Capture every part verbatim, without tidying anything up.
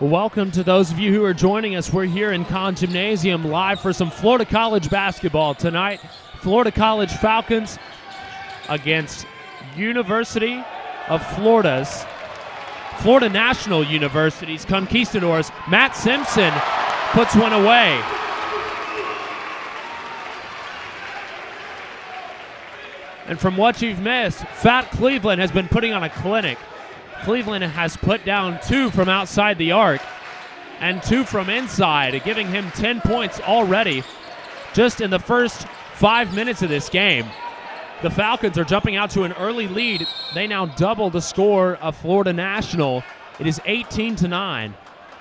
Well, welcome to those of you who are joining us. We're here in Conn Gymnasium live for some Florida College basketball tonight. Florida College Falcons against University of Florida's, Florida National University's Conquistadors. Matt Simpson puts one away. And from what you've missed, Fat Cleveland has been putting on a clinic. Cleveland has put down two from outside the arc and two from inside, giving him ten points already just in the first five minutes of this game. The Falcons are jumping out to an early lead. They now double the score of Florida National. It is eighteen to nine.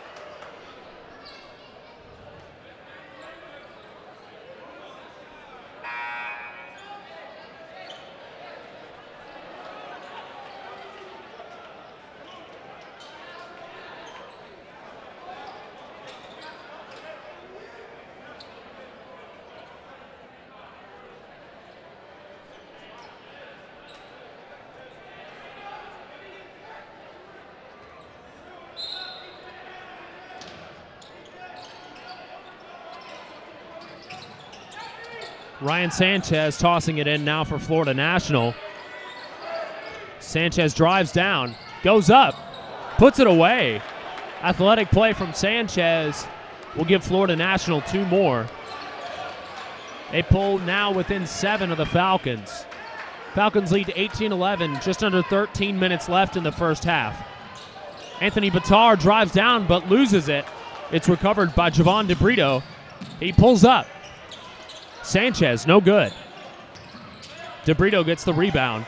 Ryan Sanchez tossing it in now for Florida National. Sanchez drives down, goes up, puts it away. Athletic play from Sanchez will give Florida National two more. They pull now within seven of the Falcons. Falcons lead eighteen eleven, just under thirteen minutes left in the first half. Anthony Bitar drives down but loses it. It's recovered by Javon DeBrito. He pulls up. Sanchez, no good. DeBrito gets the rebound.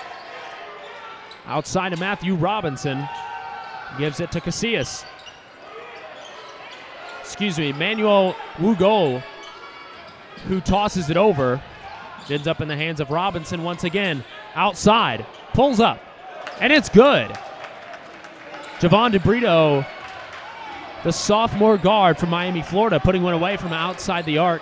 Outside of Matthew Robinson. Gives it to Casillas. Excuse me, Manuel Wugol, who tosses it over. Ends up in the hands of Robinson once again. Outside, pulls up, and it's good. Javon DeBrito, the sophomore guard from Miami, Florida, putting one away from outside the arc.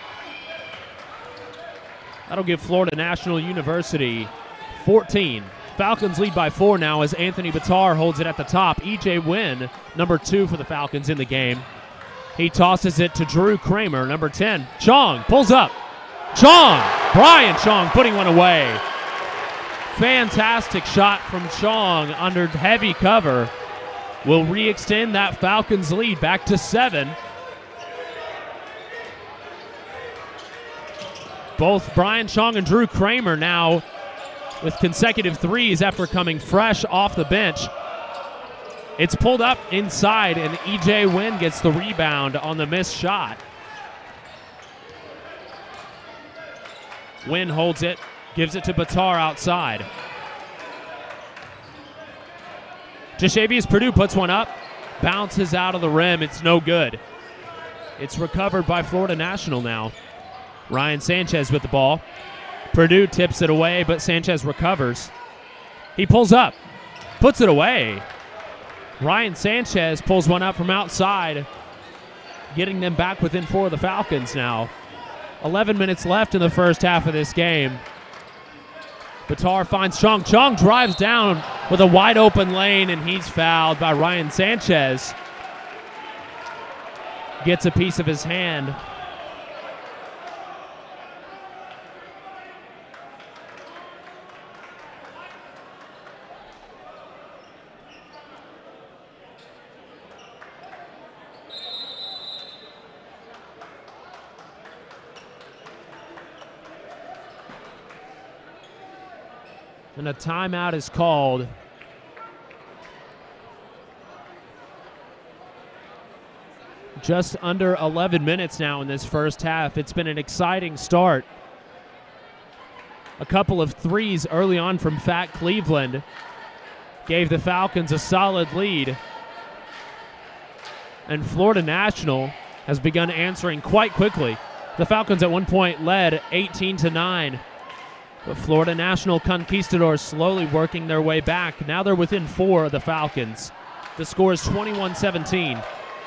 That'll give Florida National University fourteen. Falcons lead by four now as Anthony Bitar holds it at the top. E J Wynn, number two for the Falcons in the game. He tosses it to Drew Kramer, number ten. Chong pulls up. Chong! Brian Chong putting one away. Fantastic shot from Chong under heavy cover. Will re-extend that Falcons lead back to seven. Both Brian Chong and Drew Kramer now with consecutive threes after coming fresh off the bench. It's pulled up inside, and E J Wynn gets the rebound on the missed shot. Wynn holds it, gives it to Bitar outside. Jashavius Purdue puts one up, bounces out of the rim. It's no good. It's recovered by Florida National now. Ryan Sanchez with the ball. Purdue tips it away, but Sanchez recovers. He pulls up, puts it away. Ryan Sanchez pulls one up from outside, getting them back within four of the Falcons now. eleven minutes left in the first half of this game. Bitar finds Chong. Chong drives down with a wide open lane, and he's fouled by Ryan Sanchez. Gets a piece of his hand. And a timeout is called. Just under eleven minutes now in this first half. It's been an exciting start. A couple of threes early on from Fat Cleveland gave the Falcons a solid lead. And Florida National has begun answering quite quickly. The Falcons at one point led eighteen to nine. But Florida National Conquistadors slowly working their way back. Now they're within four of the Falcons. The score is twenty-one seventeen.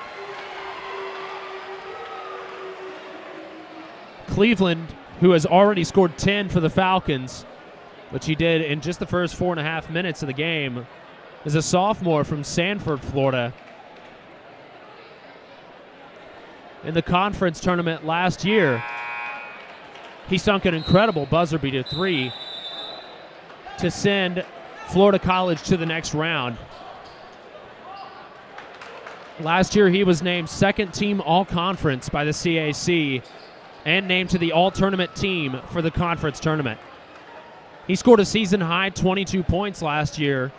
Cleveland, who has already scored ten for the Falcons, which he did in just the first four and a half minutes of the game, is a sophomore from Sanford, Florida. in the conference tournament last year. He sunk an incredible buzzer beater three to send Florida College to the next round. Last year, he was named second team all-conference by the C A C and named to the all-tournament team for the conference tournament. He scored a season-high twenty-two points last year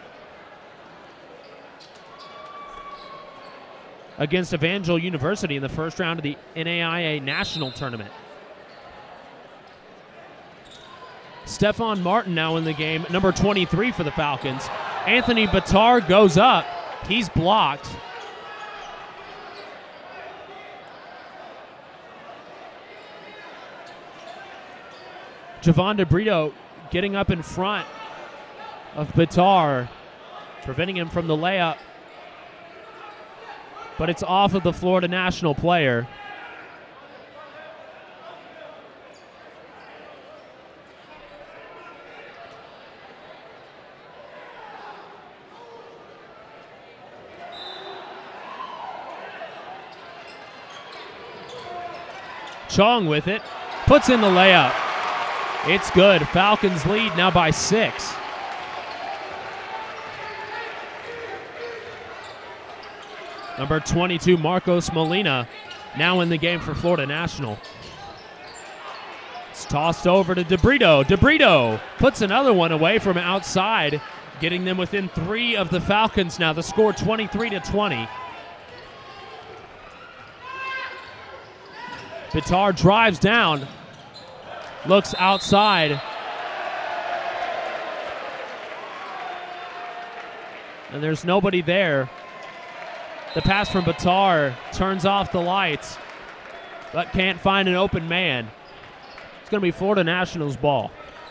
against Evangel University in the first round of the N A I A National Tournament. Stephon Martin now in the game, number twenty-three for the Falcons. Anthony Bitar goes up. He's blocked. Javon DeBrito getting up in front of Bitar, preventing him from the layup. But it's off of the Florida National player. Chong with it, puts in the layup. It's good. Falcons lead now by six. Number twenty-two, Marcos Molina, now in the game for Florida National. It's tossed over to DeBrito. DeBrito puts another one away from outside, getting them within three of the Falcons now. The score twenty-three to twenty. Bitar drives down, looks outside, and there's nobody there. The pass from Bitar turns off the lights, but can't find an open man. It's going to be Florida National's ball.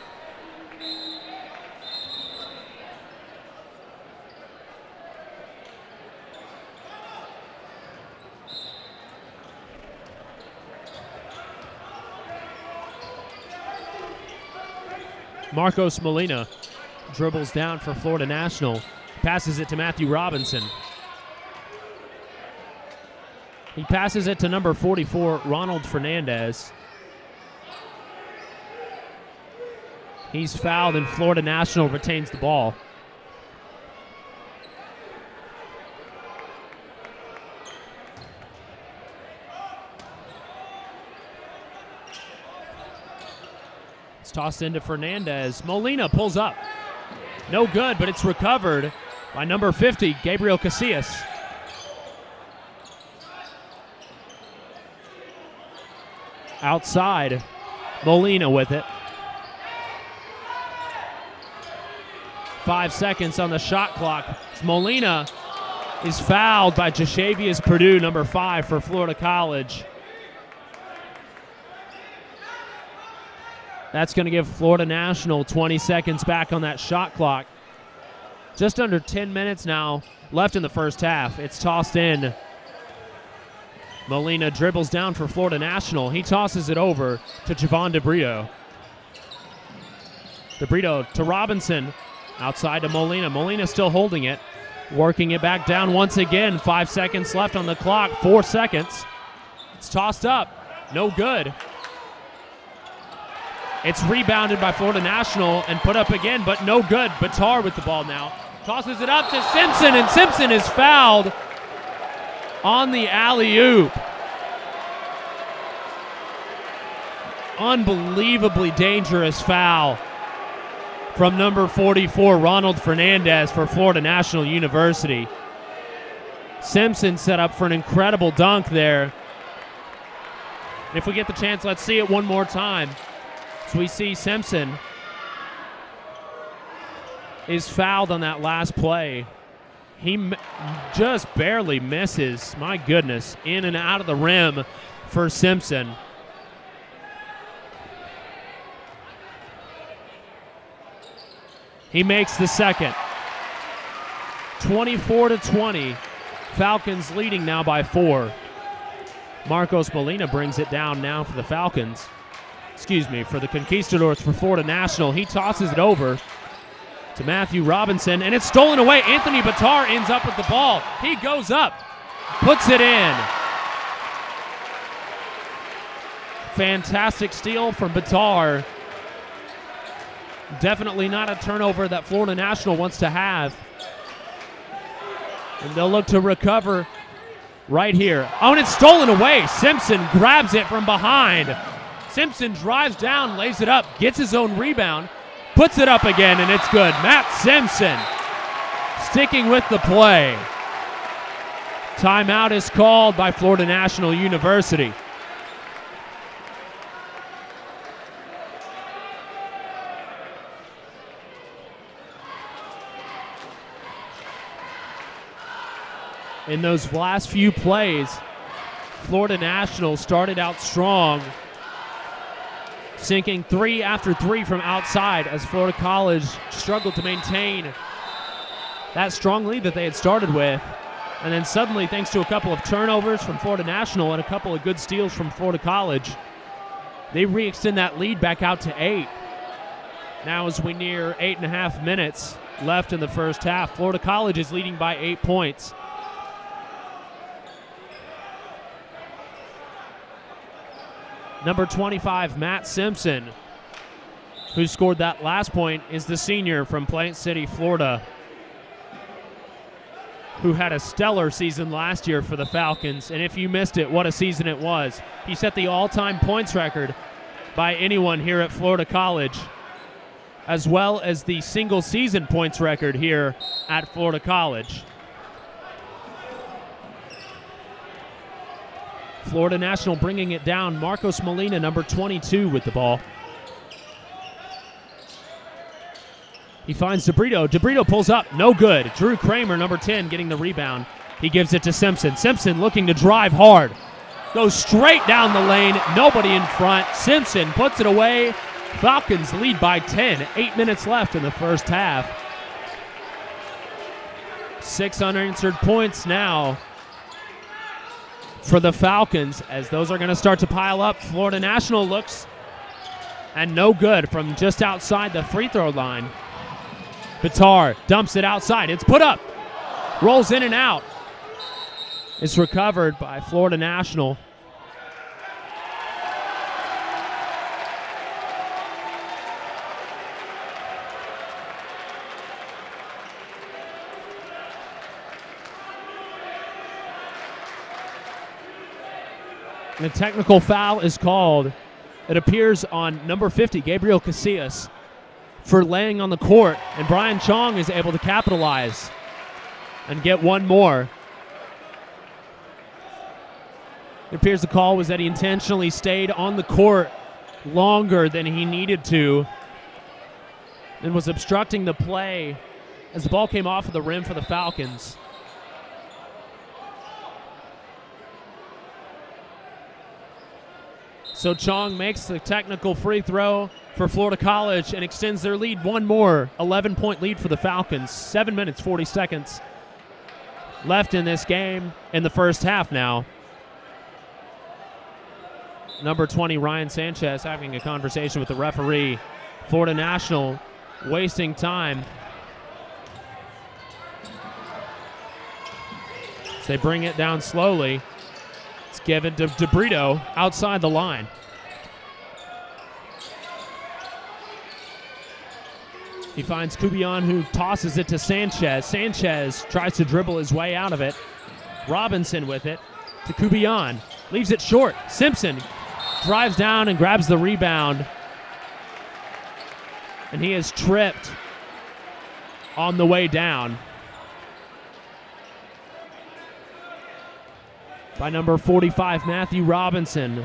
Marcos Molina dribbles down for Florida National, passes it to Matthew Robinson. He passes it to number forty-four, Ronald Fernandez. He's fouled and Florida National retains the ball. Tossed into Fernandez. Molina pulls up. No good, but it's recovered by number fifty, Gabriel Casillas. Outside, Molina with it. Five seconds on the shot clock. Molina is fouled by Jashavius Purdue, number five for Florida College. That's going to give Florida National twenty seconds back on that shot clock. Just under ten minutes now left in the first half. It's tossed in. Molina dribbles down for Florida National. He tosses it over to Javon DeBrito. DeBrito to Robinson. Outside to Molina. Molina still holding it. Working it back down once again. Five seconds left on the clock. Four seconds. It's tossed up. No good. It's rebounded by Florida National and put up again, but no good. Bitar with the ball now. Tosses it up to Simpson, and Simpson is fouled on the alley-oop. Unbelievably dangerous foul from number forty-four, Ronald Fernandez for Florida National University. Simpson set up for an incredible dunk there. And if we get the chance, let's see it one more time. So we see Simpson is fouled on that last play. He m- just barely misses. My goodness, in and out of the rim for Simpson. He makes the second. twenty-four to twenty. Falcons leading now by four. Marcos Molina brings it down now for the Falcons. Excuse me, for the Conquistadors for Florida National. He tosses it over to Matthew Robinson, and it's stolen away. Anthony Bitar ends up with the ball. He goes up, puts it in. Fantastic steal from Bitar. Definitely not a turnover that Florida National wants to have. And they'll look to recover right here. Oh, and it's stolen away. Simpson grabs it from behind. Simpson drives down, lays it up, gets his own rebound, puts it up again, and it's good. Matt Simpson sticking with the play. Timeout is called by Florida National University. In those last few plays, Florida National started out strong, sinking three after three from outside as Florida College struggled to maintain that strong lead that they had started with. And then suddenly, thanks to a couple of turnovers from Florida National and a couple of good steals from Florida College, they re-extend that lead back out to eight. Now as we near eight and a half minutes left in the first half, Florida College is leading by eight points. Number twenty-five, Matt Simpson, who scored that last point, is the senior from Plant City, Florida, who had a stellar season last year for the Falcons. And if you missed it, what a season it was. He set the all-time points record by anyone here at Florida College, as well as the single-season points record here at Florida College. Florida National bringing it down. Marcos Molina, number twenty-two, with the ball. He finds DeBrito. DeBrito pulls up. No good. Drew Kramer, number ten, getting the rebound. He gives it to Simpson. Simpson looking to drive hard. Goes straight down the lane. Nobody in front. Simpson puts it away. Falcons lead by ten. Eight minutes left in the first half. Six unanswered points now for the Falcons, as those are going to start to pile up. Florida National looks, and no good from just outside the free throw line. Bitar dumps it outside. It's put up. Rolls in and out. It's recovered by Florida National. The technical foul is called. It appears on number fifty, Gabriel Casillas, for laying on the court, and Brian Chong is able to capitalize and get one more. It appears the call was that he intentionally stayed on the court longer than he needed to and was obstructing the play as the ball came off of the rim for the Falcons. So Chong makes the technical free throw for Florida College and extends their lead one more. eleven-point lead for the Falcons. seven minutes, forty seconds left in this game in the first half now. Number twenty, Ryan Sanchez, having a conversation with the referee. Florida National wasting time. So they bring it down slowly. It's given to DeBrito outside the line. He finds Kubion, who tosses it to Sanchez. Sanchez tries to dribble his way out of it. Robinson with it to Kubion. Leaves it short. Simpson drives down and grabs the rebound. And he is tripped on the way down by number forty-five, Matthew Robinson.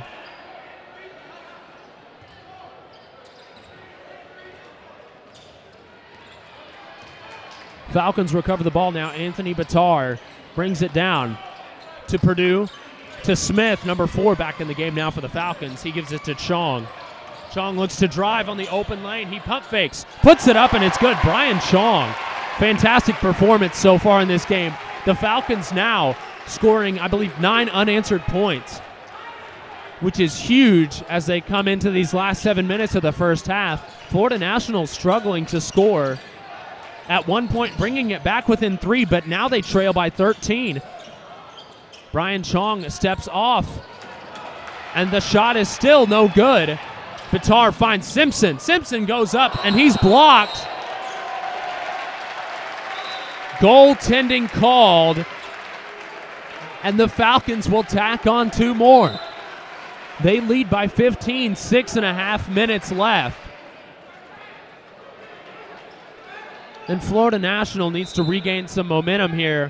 Falcons recover the ball now. Anthony Bitar brings it down to Purdue, to Smith, number four, back in the game now for the Falcons. He gives it to Chong. Chong looks to drive on the open lane. He pump fakes, puts it up, and it's good. Brian Chong, fantastic performance so far in this game. The Falcons now scoring, I believe, nine unanswered points, which is huge as they come into these last seven minutes of the first half. Florida National struggling to score. At one point bringing it back within three, but now they trail by thirteen. Brian Chong steps off And the shot is still no good. Bitar finds Simpson. Simpson goes up, and he's blocked. Goaltending called. And the Falcons will tack on two more. They lead by fifteen, six and a half minutes left. And Florida National needs to regain some momentum here.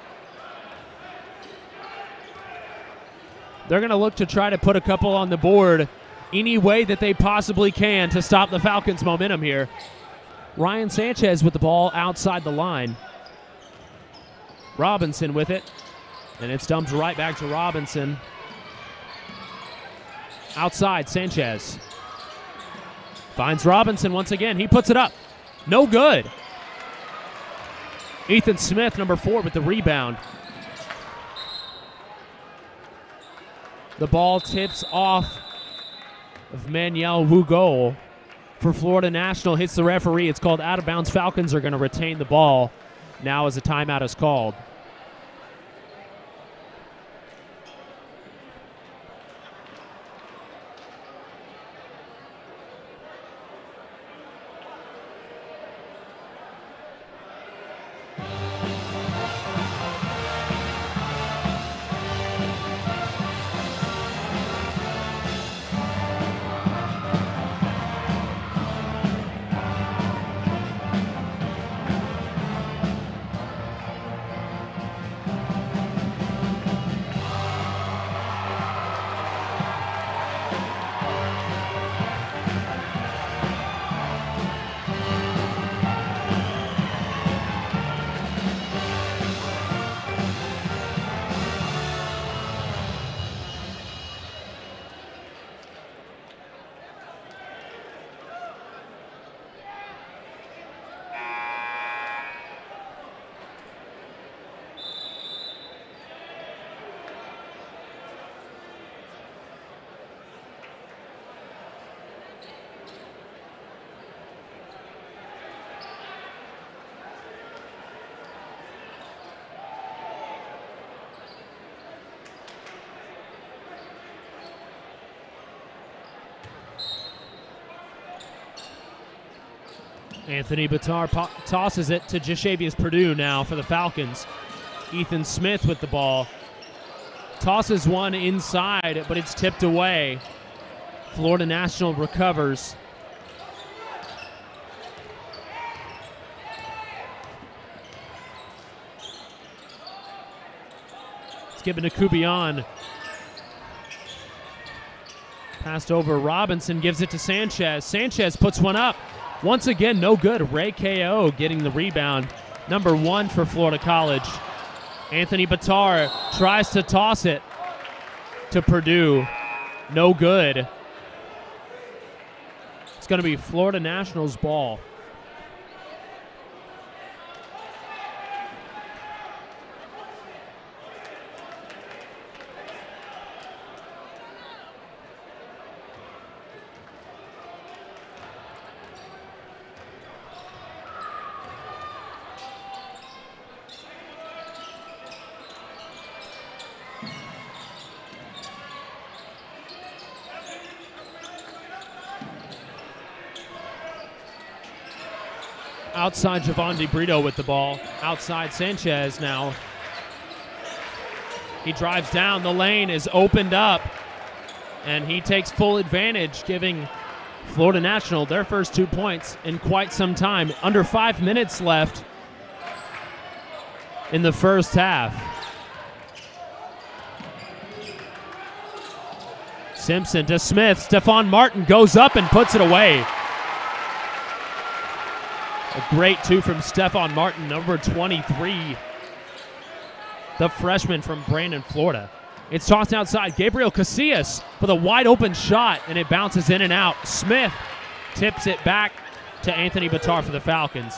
They're going to look to try to put a couple on the board any way that they possibly can to stop the Falcons' momentum here. Ryan Sanchez with the ball outside the line. Robinson with it. And it's dumped right back to Robinson. Outside, Sanchez. Finds Robinson once again. He puts it up. No good. Ethan Smith, number four, with the rebound. The ball tips off of Manuel Wugol for Florida National. Hits the referee. It's called out of bounds. Falcons are going to retain the ball now as a timeout is called. Anthony Bitar po- tosses it to Jashavius Purdue now for the Falcons. Ethan Smith with the ball. Tosses one inside, but it's tipped away. Florida National recovers. It's given to Kubian. Passed over. Robinson gives it to Sanchez. Sanchez puts one up. Once again, no good. Ray K O getting the rebound. Number one for Florida College. Anthony Bitar tries to toss it to Purdue. No good. It's going to be Florida National's ball. Outside Javon DeBrito with the ball. Outside Sanchez now. He drives down. The lane is opened up. And he takes full advantage, giving Florida National their first two points in quite some time. Under five minutes left in the first half. Simpson to Smith. Stephon Martin goes up and puts it away. A great two from Stephon Martin, number twenty-three. The freshman from Brandon, Florida. It's tossed outside. Gabriel Casillas for the wide open shot, and it bounces in and out. Smith tips it back to Anthony Bitar for the Falcons.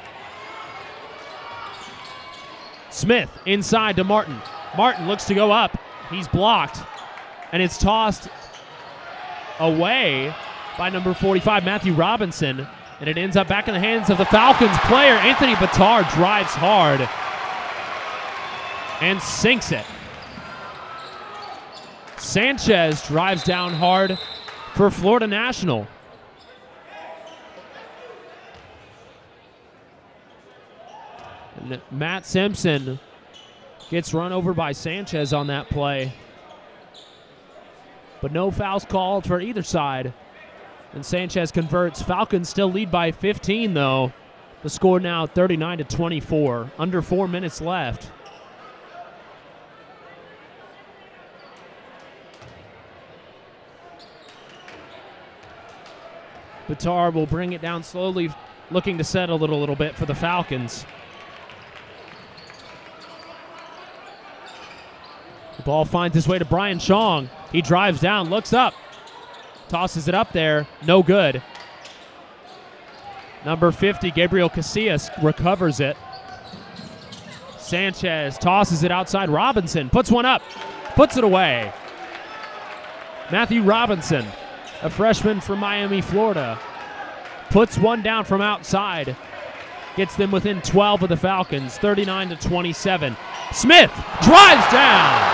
Smith inside to Martin. Martin looks to go up. He's blocked, and it's tossed away by number forty-five, Matthew Robinson. And it ends up back in the hands of the Falcons player. Anthony Bitar drives hard and sinks it. Sanchez drives down hard for Florida National. And Matt Simpson gets run over by Sanchez on that play. But no fouls called for either side. And Sanchez converts. Falcons still lead by fifteen, though. The score now thirty-nine to twenty-four. Under four minutes left. Bitar will bring it down slowly, looking to settle it a little bit for the Falcons. The ball finds its way to Brian Chong. He drives down, looks up, tosses it up there, no good. Number fifty, Gabriel Casillas, recovers it. Sanchez tosses it outside. Robinson puts one up, puts it away. Matthew Robinson, a freshman from Miami, Florida, puts one down from outside. Gets them within twelve of the Falcons, thirty-nine to twenty-seven. Smith drives down.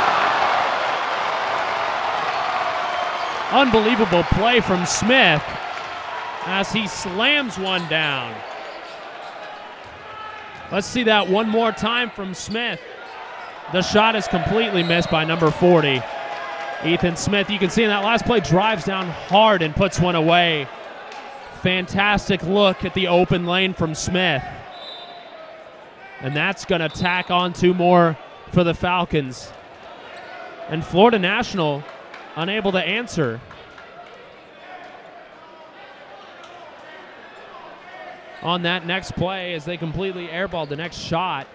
Unbelievable play from Smith as he slams one down. Let's see that one more time from Smith. The shot is completely missed by number forty. Ethan Smith, you can see in that last play, drives down hard and puts one away. Fantastic look at the open lane from Smith. And that's going to tack on two more for the Falcons. And Florida National unable to answer. On that next play as they completely airballed the next shot.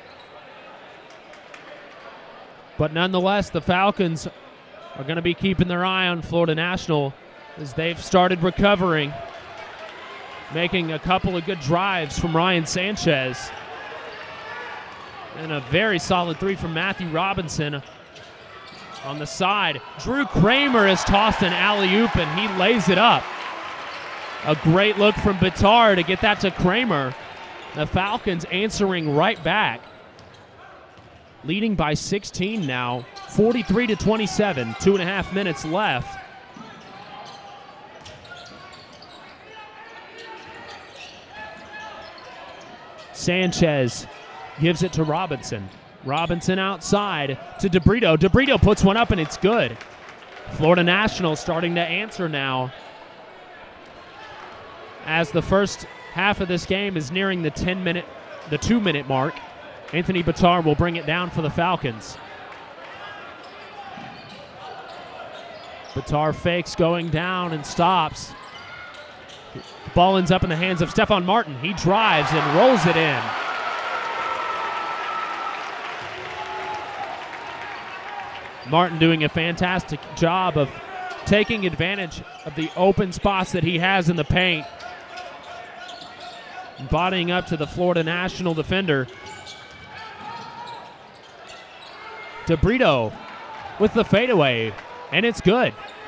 But nonetheless, the Falcons are going to be keeping their eye on Florida National as they've started recovering, making a couple of good drives from Ryan Sanchez. And a very solid three from Matthew Robinson on the side. Drew Kramer has tossed an alley-oop, and he lays it up. A great look from Bitar to get that to Kramer. The Falcons answering right back. Leading by sixteen now, forty-three to twenty-seven, two and a half minutes left. Sanchez gives it to Robinson. Robinson outside to DeBrito. DeBrito puts one up and it's good. Florida National starting to answer now as the first half of this game is nearing the ten minute, the two minute mark. Anthony Bitar will bring it down for the Falcons. Bitar fakes going down and stops. Ball ends up in the hands of Stephon Martin. He drives and rolls it in. Martin doing a fantastic job of taking advantage of the open spots that he has in the paint. Bodying up to the Florida National defender. DeBrito with the fadeaway, and it's good.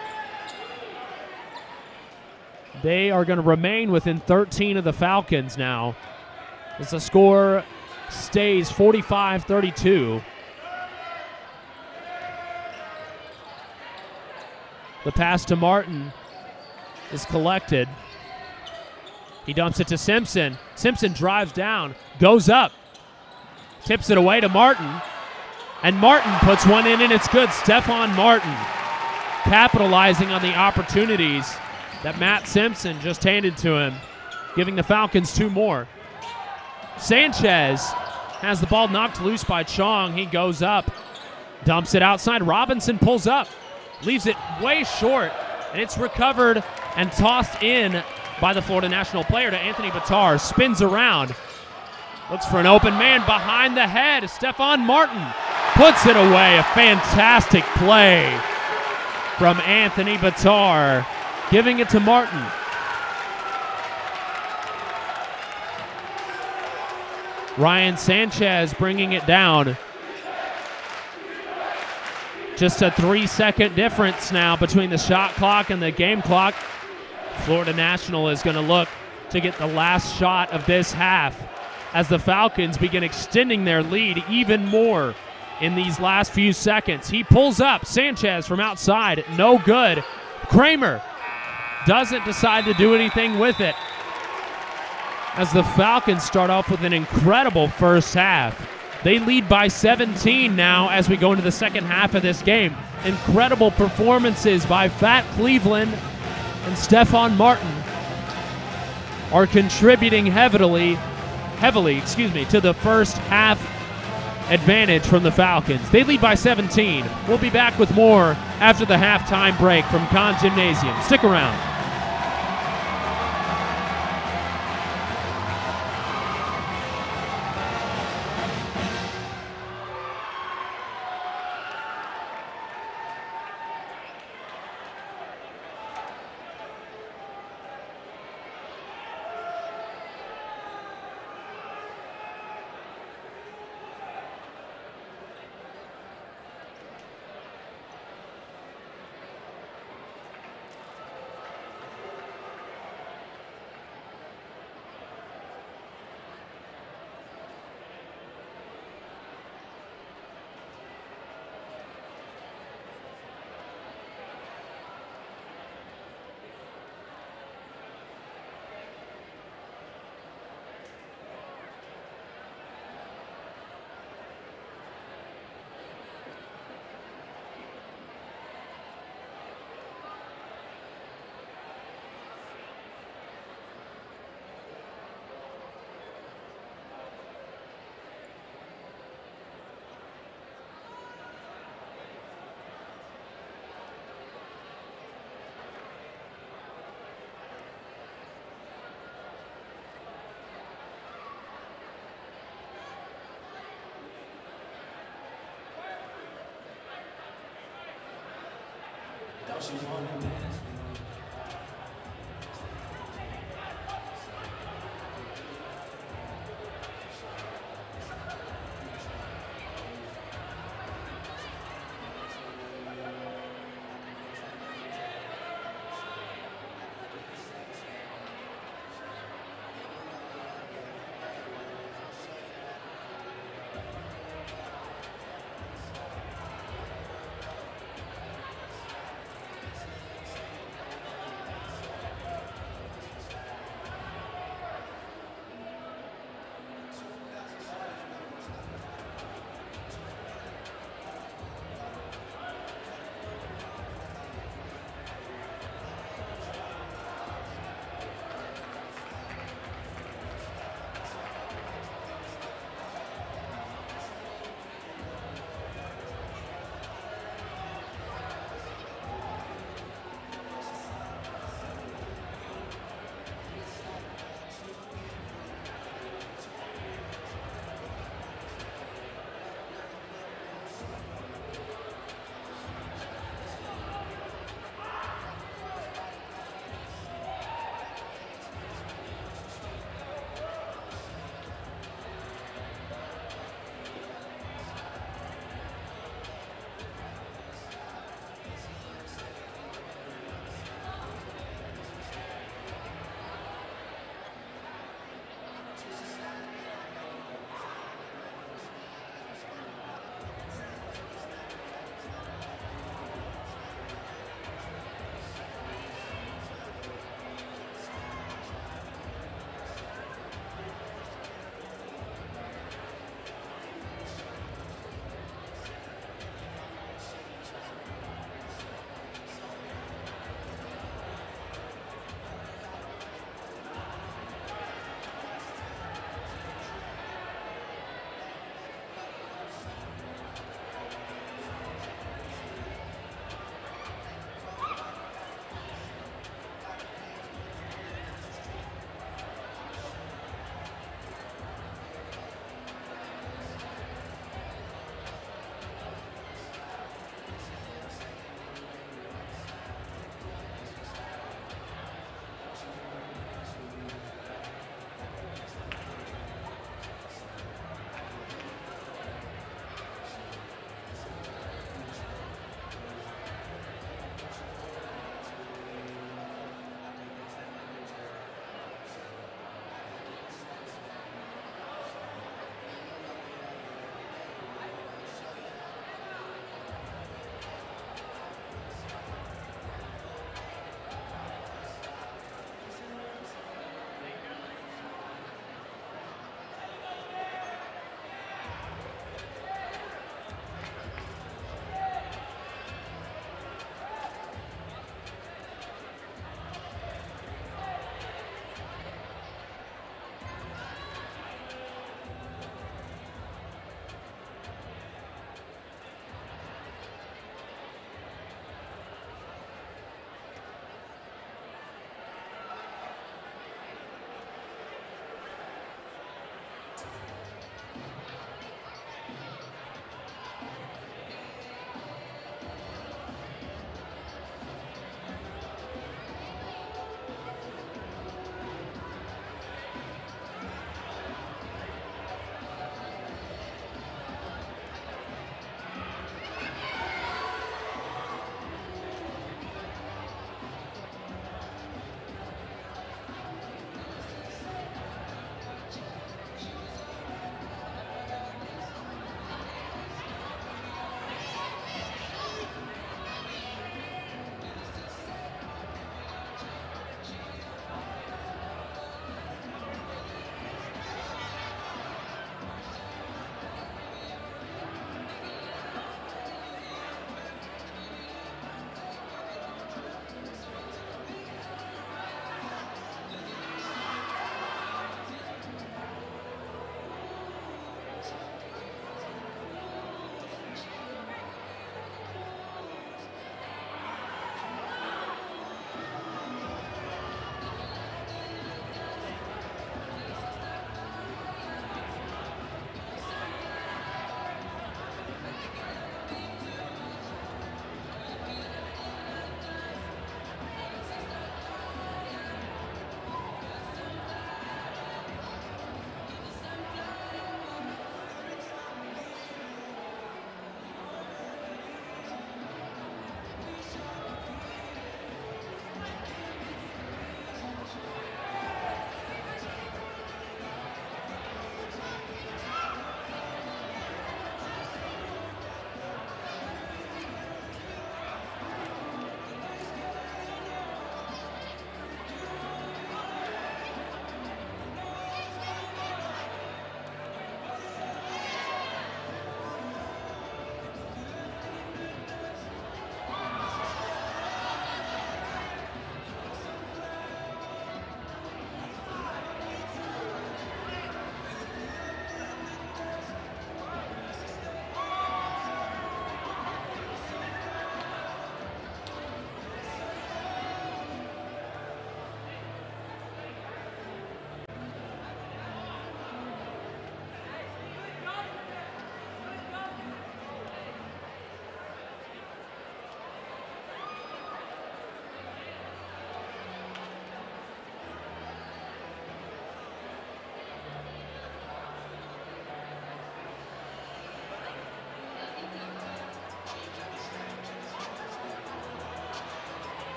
They are going to remain within thirteen of the Falcons now as the score stays forty-five thirty-two. The pass to Martin is collected. He dumps it to Simpson. Simpson drives down, goes up, tips it away to Martin, and Martin puts one in, and it's good. Stephon Martin capitalizing on the opportunities that Matt Simpson just handed to him, giving the Falcons two more. Sanchez has the ball knocked loose by Chong. He goes up, dumps it outside. Robinson pulls up, leaves it way short, and it's recovered and tossed in by the Florida National player to Anthony Bitar. Spins around, looks for an open man behind the head. Stephon Martin puts it away. A fantastic play from Anthony Bitar, giving it to Martin. Ryan Sanchez bringing it down. Just a three-second difference now between the shot clock and the game clock. Florida National is going to look to get the last shot of this half as the Falcons begin extending their lead even more in these last few seconds. He pulls up. Sanchez from outside. No good. Kramer doesn't decide to do anything with it, as the Falcons start off with an incredible first half. They lead by seventeen now as we go into the second half of this game. Incredible performances by Fat Cleveland and Stephon Martin are contributing heavily, heavily, excuse me, to the first half advantage from the Falcons. They lead by seventeen. We'll be back with more after the halftime break from Conn Gymnasium. Stick around.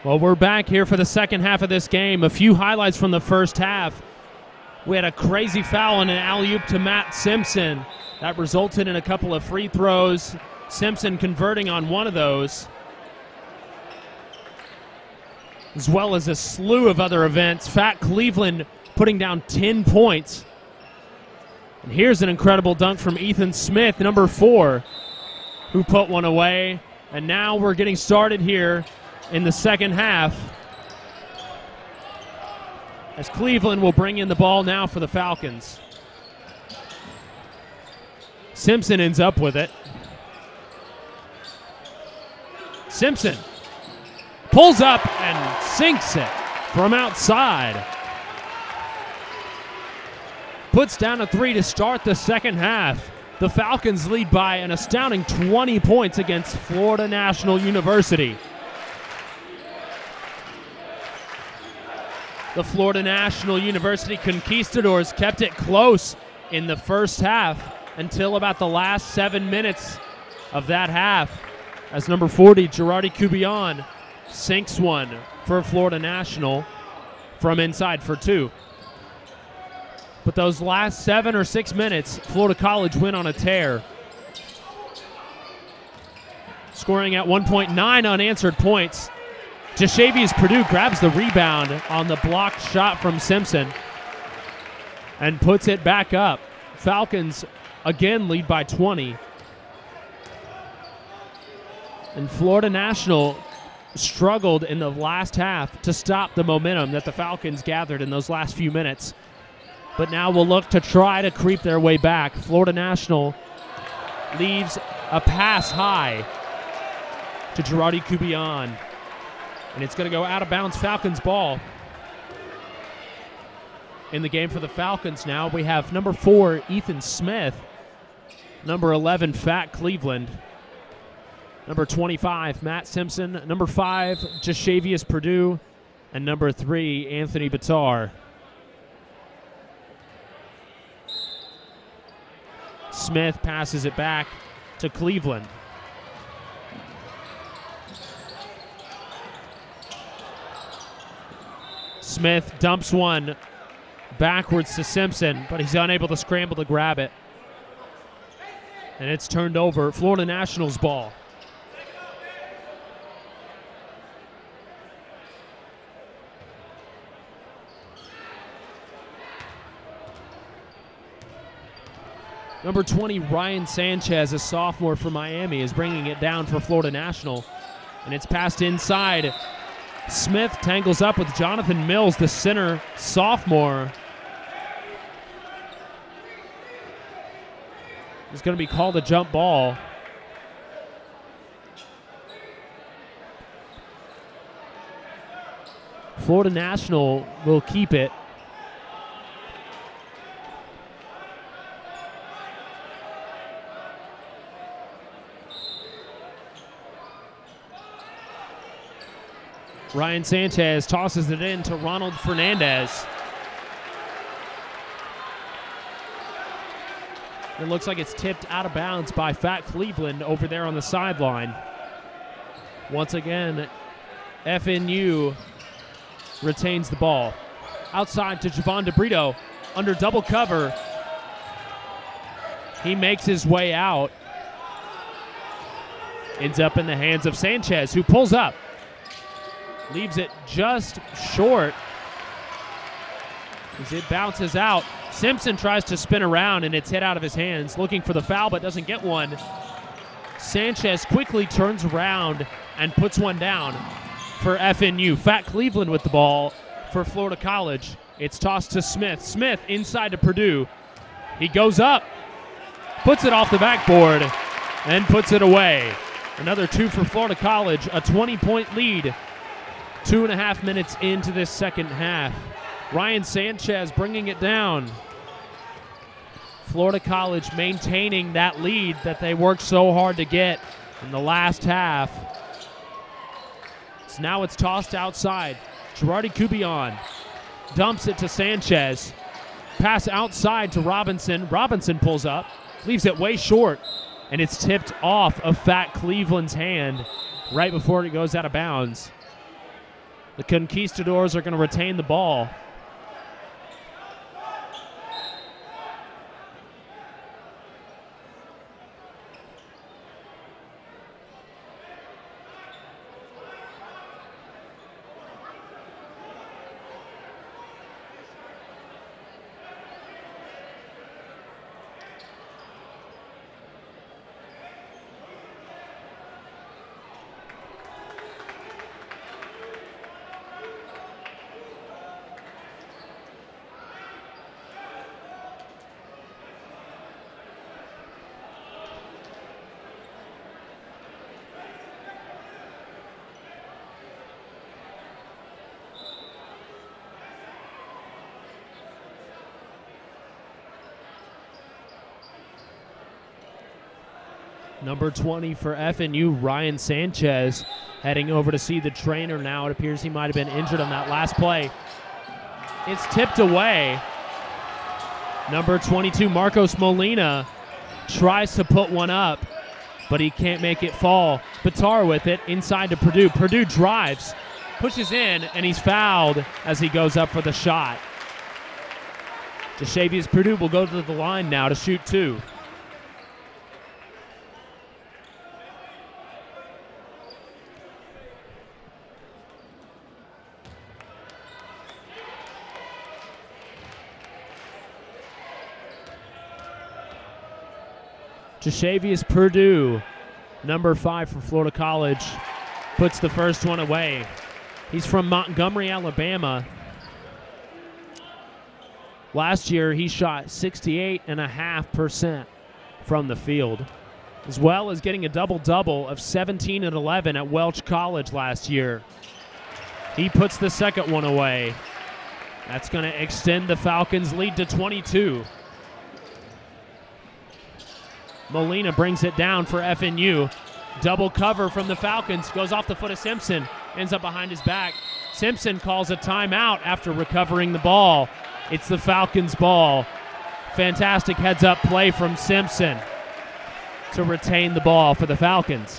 Well, we're back here for the second half of this game. A few highlights from the first half. We had a crazy foul and an alley-oop to Matt Simpson. That resulted in a couple of free throws. Simpson converting on one of those, as well as a slew of other events. Fat Cleveland putting down ten points. And here's an incredible dunk from Ethan Smith, number four, who put one away. And now we're getting started here in the second half, as Cleveland will bring in the ball now for the Falcons. Simpson ends up with it. Simpson pulls up and sinks it from outside. Puts down a three to start the second half. The Falcons lead by an astounding twenty points against Florida National University. The Florida National University Conquistadors kept it close in the first half until about the last seven minutes of that half, as number forty, Girardi Cubion, sinks one for Florida National from inside for two. But those last seven or six minutes, Florida College went on a tear, scoring at one point nine unanswered points. Jashavius Purdue grabs the rebound on the blocked shot from Simpson and puts it back up. Falcons again lead by twenty. And Florida National struggled in the last half to stop the momentum that the Falcons gathered in those last few minutes. But now we'll look to try to creep their way back. Florida National leaves a pass high to Girardi Cubion. And it's going to go out of bounds, Falcons ball. In the game for the Falcons now, we have number four, Ethan Smith. Number eleven, Fat Cleveland. Number twenty-five, Matt Simpson. Number five, Jashavius Purdue. And number three, Anthony Bitar. Smith passes it back to Cleveland. Smith dumps one backwards to Simpson, but he's unable to scramble to grab it. And it's turned over. Florida National's ball. Number twenty, Ryan Sanchez, a sophomore from Miami, is bringing it down for Florida National. And it's passed inside. Smith tangles up with Jonathan Mills, the center sophomore. It's going to be called a jump ball. Florida National will keep it. Ryan Sanchez tosses it in to Ronald Fernandez. It looks like it's tipped out of bounds by Fat Cleveland over there on the sideline. Once again, F N U retains the ball. Outside to Javon DeBrito under double cover. He makes his way out. Ends up in the hands of Sanchez, who pulls up. Leaves it just short as it bounces out. Simpson tries to spin around, and it's hit out of his hands, looking for the foul but doesn't get one. Sanchez quickly turns around and puts one down for F N U. Fat Cleveland with the ball for Florida College. It's tossed to Smith. Smith inside to Purdue. He goes up, puts it off the backboard, and puts it away. Another two for Florida College, a twenty-point lead. Two and a half minutes into this second half. Ryan Sanchez bringing it down. Florida College maintaining that lead that they worked so hard to get in the last half. So now it's tossed outside. Girardi Cubion dumps it to Sanchez. Pass outside to Robinson. Robinson pulls up, leaves it way short, and it's tipped off of Fat Cleveland's hand right before it goes out of bounds. The Conquistadors are going to retain the ball. Number twenty for F N U, Ryan Sanchez, heading over to see the trainer now. It appears he might have been injured on that last play. It's tipped away. Number twenty-two, Marcos Molina, tries to put one up, but he can't make it fall. Bitar with it, inside to Purdue. Purdue drives, pushes in, and he's fouled as he goes up for the shot. Jashavius Purdue will go to the line now to shoot two. Jashavius Purdue, number five for Florida College, puts the first one away. He's from Montgomery, Alabama. Last year, he shot sixty-eight point five percent from the field, as well as getting a double-double of seventeen and eleven at Welch College last year. He puts the second one away. That's going to extend the Falcons' lead to twenty-two. Molina brings it down for F N U. Double cover from the Falcons. Goes off the foot of Simpson. Ends up behind his back. Simpson calls a timeout after recovering the ball. It's the Falcons' ball. Fantastic heads-up play from Simpson to retain the ball for the Falcons.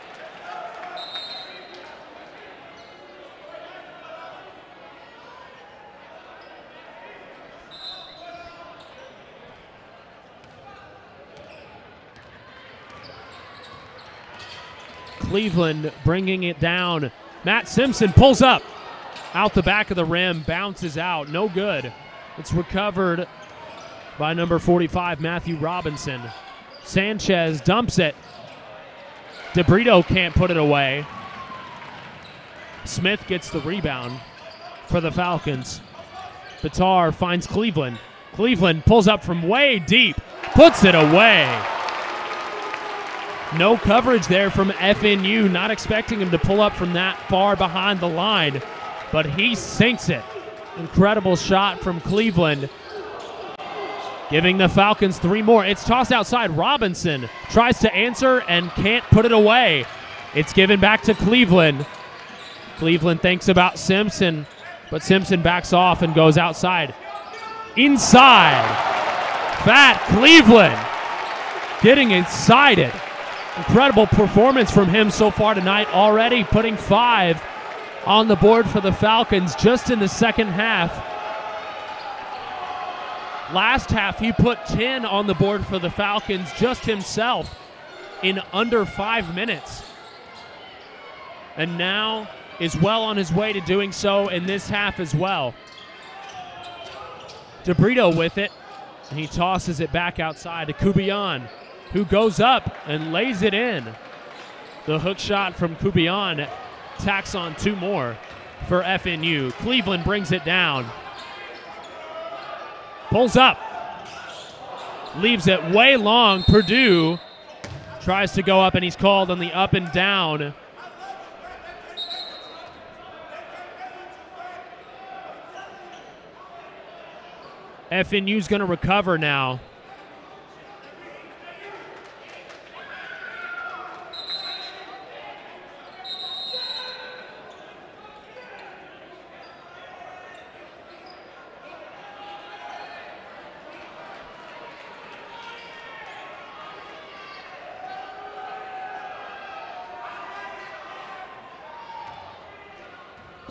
Cleveland bringing it down. Matt Simpson pulls up out the back of the rim, bounces out, no good. It's recovered by number forty-five, Matthew Robinson. Sanchez dumps it. DeBrito can't put it away. Smith gets the rebound for the Falcons. Bitar finds Cleveland. Cleveland pulls up from way deep, puts it away. No coverage there from F N U, not expecting him to pull up from that far behind the line, but he sinks it. Incredible shot from Cleveland, giving the Falcons three more. It's tossed outside. Robinson tries to answer and can't put it away. It's given back to Cleveland. Cleveland thinks about Simpson, but Simpson backs off and goes outside. Inside. Fat Cleveland getting excited. Incredible performance from him so far tonight, already putting five on the board for the Falcons just in the second half. Last half, he put ten on the board for the Falcons just himself in under five minutes. And now is well on his way to doing so in this half as well. DeBrito with it, and he tosses it back outside to Kubian, who goes up and lays it in. The hook shot from Kubian tacks on two more for F N U. Cleveland brings it down. Pulls up. Leaves it way long. Purdue tries to go up, and he's called on the up and down. F N U's going to recover now.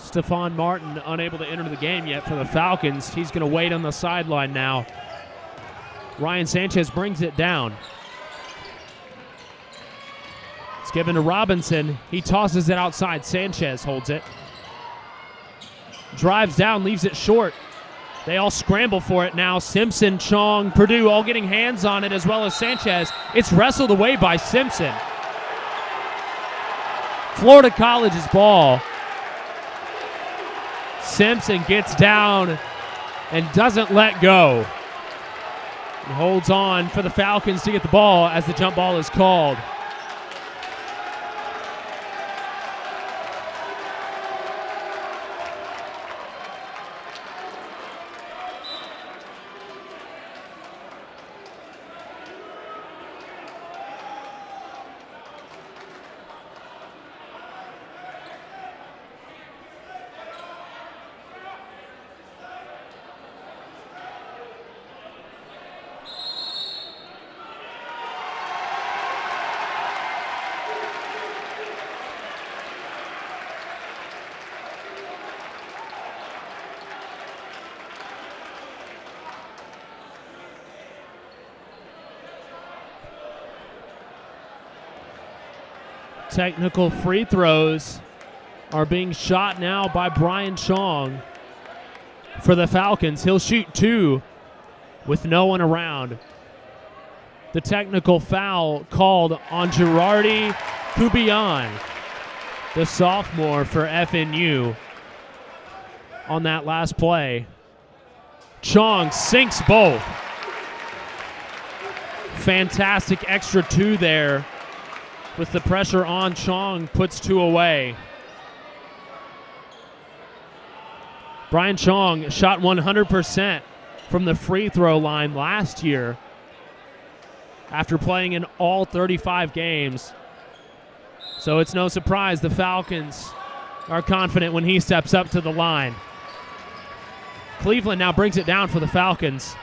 Stephon Martin unable to enter the game yet for the Falcons. He's going to wait on the sideline now. Ryan Sanchez brings it down. It's given to Robinson. He tosses it outside. Sanchez holds it. Drives down, leaves it short. They all scramble for it now. Simpson, Chong, Purdue all getting hands on it, as well as Sanchez. It's wrestled away by Simpson. Florida College's ball. Simpson gets down and doesn't let go. He holds on for the Falcons to get the ball as the jump ball is called. Technical free throws are being shot now by Brian Chong for the Falcons. He'll shoot two with no one around. The technical foul called on Girardi Kubian, the sophomore for F N U, on that last play. Chong sinks both. Fantastic extra two there. With the pressure on, Chong puts two away. Brian Chong shot one hundred percent from the free throw line last year after playing in all thirty-five games. So it's no surprise the Falcons are confident when he steps up to the line. Cleveland now brings it down for the Falcons.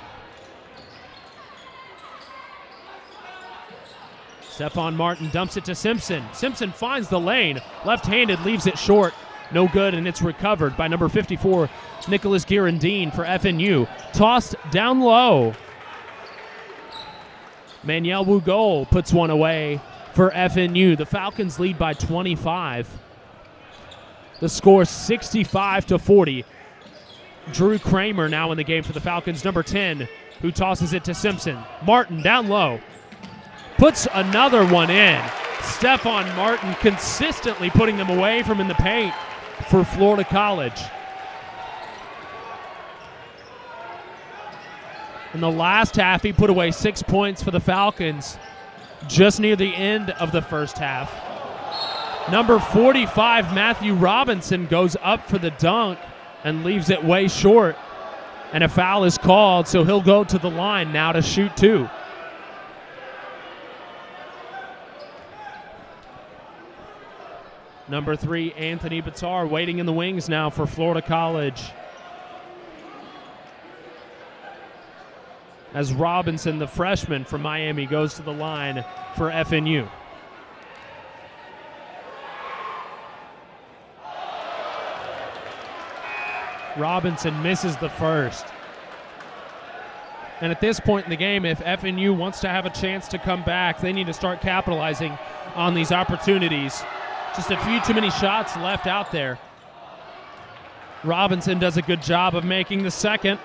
Stephon Martin dumps it to Simpson. Simpson finds the lane. Left-handed, leaves it short. No good, and it's recovered by number fifty-four, Nicholas Girandine for F N U. Tossed down low. Manuel Wugol puts one away for F N U. The Falcons lead by twenty-five. The score sixty-five to forty. Drew Kramer now in the game for the Falcons, number ten, who tosses it to Simpson. Martin down low. Puts another one in. Stephon Martin consistently putting them away from in the paint for Florida College. In the last half, he put away six points for the Falcons just near the end of the first half. Number forty-five, Matthew Robinson, goes up for the dunk and leaves it way short. And a foul is called, so he'll go to the line now to shoot two. Number three, Anthony Bitar, waiting in the wings now for Florida College. As Robinson, the freshman from Miami, goes to the line for F N U. Robinson misses the first. And at this point in the game, if F N U wants to have a chance to come back, they need to start capitalizing on these opportunities. Just a few too many shots left out there. Robinson does a good job of making the second.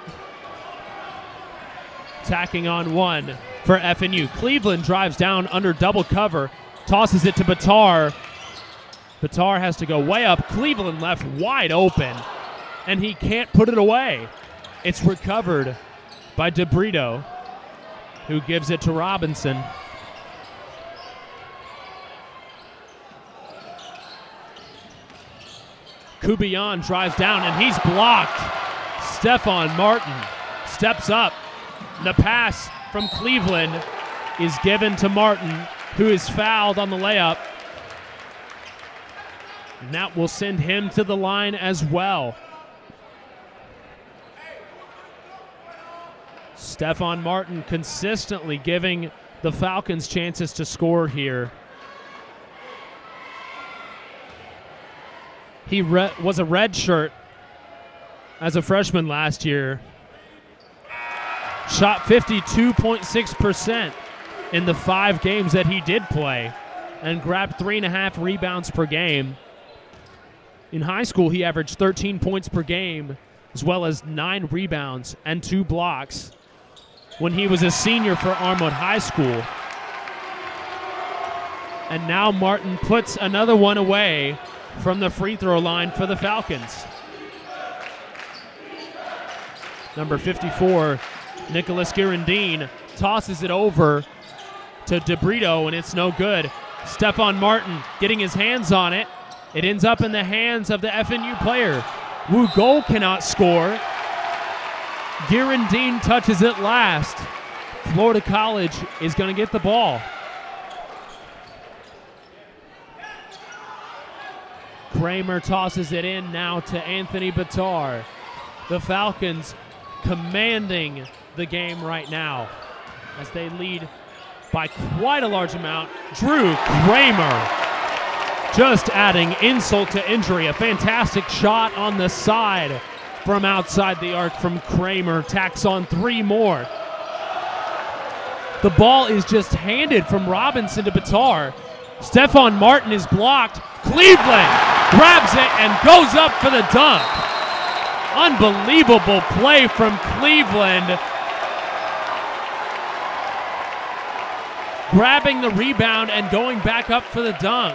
Tacking on one for F N U. Cleveland drives down under double cover, tosses it to Bitar. Bitar has to go way up. Cleveland left wide open, and he can't put it away. It's recovered by DeBrito, who gives it to Robinson. Kubian drives down, and he's blocked. Stephon Martin steps up. The pass from Cleveland is given to Martin, who is fouled on the layup. And that will send him to the line as well. Stephon Martin consistently giving the Falcons chances to score here. He re- was a red shirt as a freshman last year. Shot fifty-two point six percent in the five games that he did play and grabbed three and a half rebounds per game. In high school, he averaged thirteen points per game as well as nine rebounds and two blocks when he was a senior for Armwood High School. And now Martin puts another one away from the free throw line for the Falcons. Number fifty-four, Nicholas Girondin, tosses it over to DeBrito, and it's no good. Stephon Martin getting his hands on it. It ends up in the hands of the F N U player. Wu Goal cannot score. Girondin touches it last. Florida College is going to get the ball. Kramer tosses it in now to Anthony Bitar. The Falcons commanding the game right now as they lead by quite a large amount. Drew Kramer just adding insult to injury. A fantastic shot on the side from outside the arc from Kramer. Tacks on three more. The ball is just handed from Robinson to Bitar. Stephon Martin is blocked. Cleveland grabs it and goes up for the dunk. Unbelievable play from Cleveland. Grabbing the rebound and going back up for the dunk.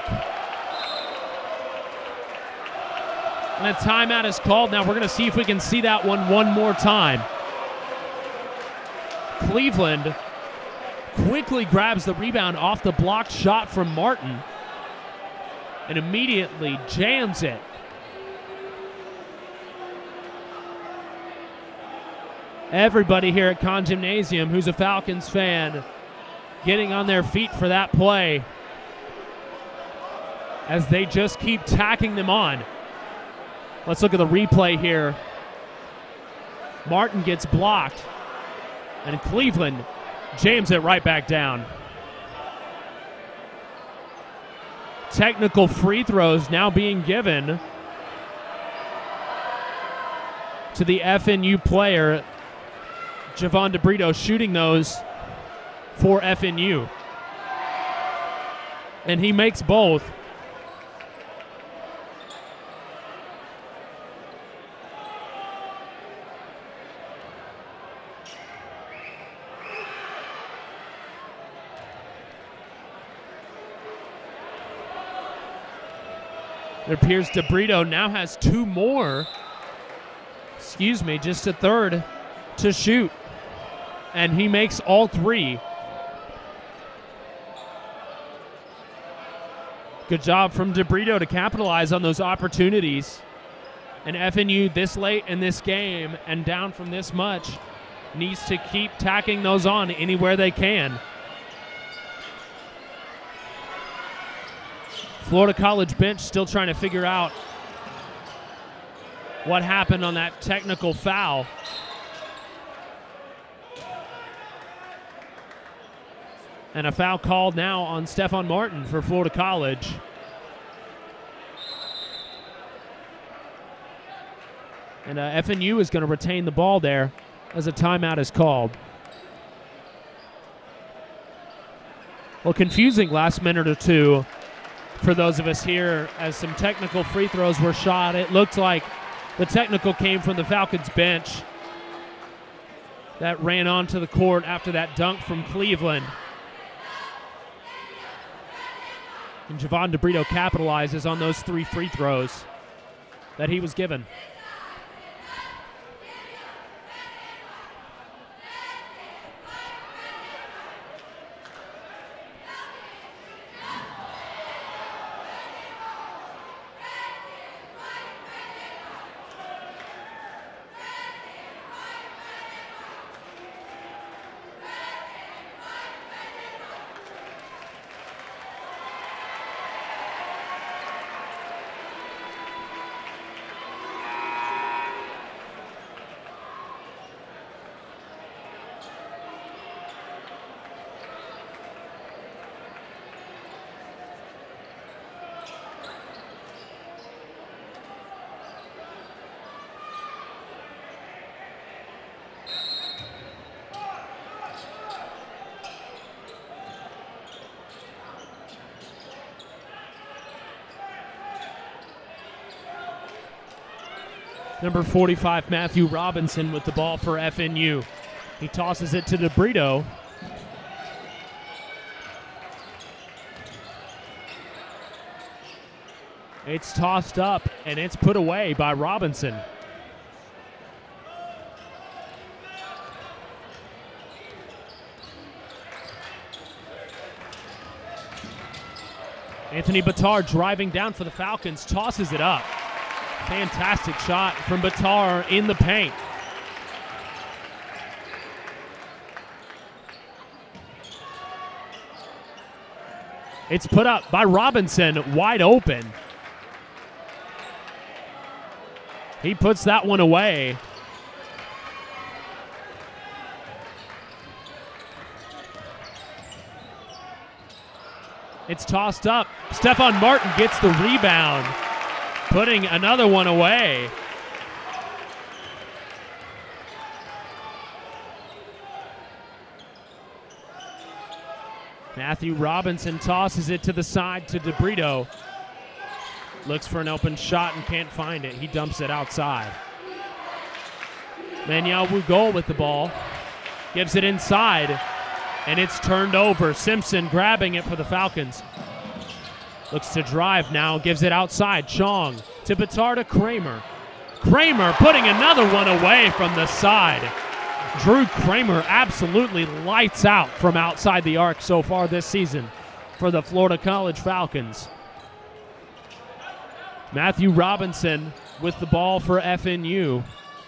And a timeout is called. Now we're going to see if we can see that one one more time. Cleveland quickly grabs the rebound off the blocked shot from Martin and immediately jams it. Everybody here at Conn Gymnasium who's a Falcons fan getting on their feet for that play as they just keep tacking them on. Let's look at the replay here. Martin gets blocked, and Cleveland jams it right back down. Technical free throws now being given to the F N U player, Javon DeBrito, shooting those for F N U. And he makes both. It appears DeBrito now has two more, excuse me, just a third to shoot. And he makes all three. Good job from DeBrito to capitalize on those opportunities. And F N U this late in this game and down from this much needs to keep tacking those on anywhere they can. Florida College bench still trying to figure out what happened on that technical foul. And a foul called now on Stephon Martin for Florida College. And uh, F N U is going to retain the ball there as a timeout is called. Well, confusing last minute or two for those of us here as some technical free throws were shot. It looked like the technical came from the Falcons bench that ran onto the court after that dunk from Cleveland. And Javon DeBrito capitalizes on those three free throws that he was given. Number forty-five, Matthew Robinson with the ball for F N U. He tosses it to DeBrito. It's tossed up, and it's put away by Robinson. Anthony Bitar driving down for the Falcons, tosses it up. Fantastic shot from Bitar in the paint. It's put up by Robinson, wide open. He puts that one away. It's tossed up. Stephon Martin gets the rebound, putting another one away. Matthew Robinson tosses it to the side to DeBrito. Looks for an open shot and can't find it. He dumps it outside. Manuel Wugol with the ball. Gives it inside, and it's turned over. Simpson grabbing it for the Falcons. Looks to drive now, gives it outside. Chong to Bitar to Kramer. Kramer putting another one away from the side. Drew Kramer absolutely lights out from outside the arc so far this season for the Florida College Falcons. Matthew Robinson with the ball for F N U.